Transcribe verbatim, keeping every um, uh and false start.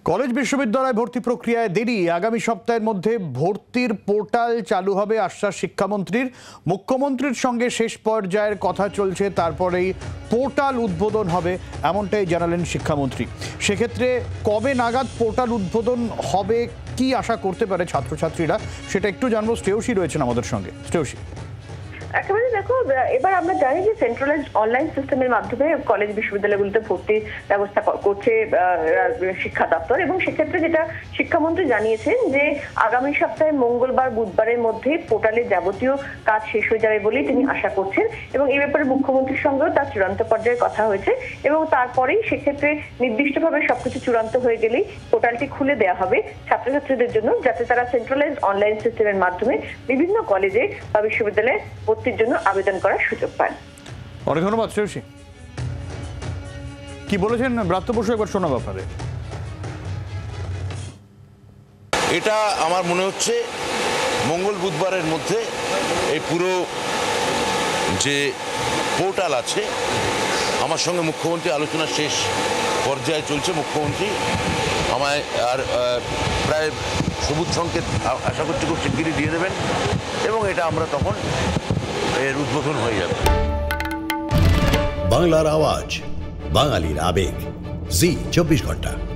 College বিশ্ববিদ্যালয় ভর্তি প্রক্রিয়ায় দেরি, আগামী সপ্তাহের মধ্যে ভর্তির পোর্টাল চালু হবে আশ্বাস শিক্ষামন্ত্রীর। মুখ্যমন্ত্রীর সঙ্গে শেষ পর্যায়ের কথা চলছে, তারপরেই পোর্টাল উদ্বোধন হবে এমনটাই জানালেন শিক্ষামন্ত্রী। সেক্ষেত্রে কবে নাগাদ পোর্টাল উদ্বোধন হবে, কি আশা করতে পারে ছাত্রছাত্রীরা, সেটা একটু জানবো। শ্রেয়সী রয়েছেন আমাদের সঙ্গে। শ্রেয়সী, একেবারে দেখো, এবার আমরা জানি যে সেন্ট্রালাইজড অনলাইন সিস্টেমের মাধ্যমে কলেজ বিশ্ববিদ্যালয়গুলোতে ভর্তির ব্যবস্থা করছে শিক্ষা দপ্তর, এবং সেক্ষেত্রে যেটা শিক্ষামন্ত্রী জানিয়েছেন যে আগামী সপ্তাহে মঙ্গলবার বুধবারের মধ্যে পোর্টালের যাবতীয় কাজ শেষ হয়ে যাবে বলেই তিনি আশা করছেন, এবং এই ব্যাপারে মুখ্যমন্ত্রীর সঙ্গেও তার চূড়ান্ত পর্যায়ে কথা হয়েছে, এবং তারপরেই সেক্ষেত্রে নির্দিষ্টভাবে সবকিছু চূড়ান্ত হয়ে গেলেই পোর্টালটি খুলে দেওয়া হবে ছাত্রছাত্রীদের জন্য, যাতে তারা সেন্ট্রালাইজড অনলাইন সিস্টেমের মাধ্যমে বিভিন্ন কলেজে বা বিশ্ববিদ্যালয়ে জন্য আবেদন করার সুযোগ পান। অনেক ধন্যবাদ শ্রেয়সী। কি বলেছেন ব্রাত্য বসু, একবার শোনা ব্যাপারে। এটা আমার মনে হচ্ছে মঙ্গল বুধবারের মধ্যে এই পুরো যে পোর্টাল আছে, আমার সঙ্গে মুখ্যমন্ত্রী আলোচনা শেষ পর্যায়ে চলছে। মুখ্যমন্ত্রী আমায় আর প্রায় সবুজ সংকেত আশা করছি খুব শিগগিরই দিয়ে দেবেন, এবং এটা আমরা তখন এর উদ্বোধন হয়ে যাবে। বাংলার আওয়াজ, বাঙালির আবেগ, জি চব্বিশ ঘন্টা।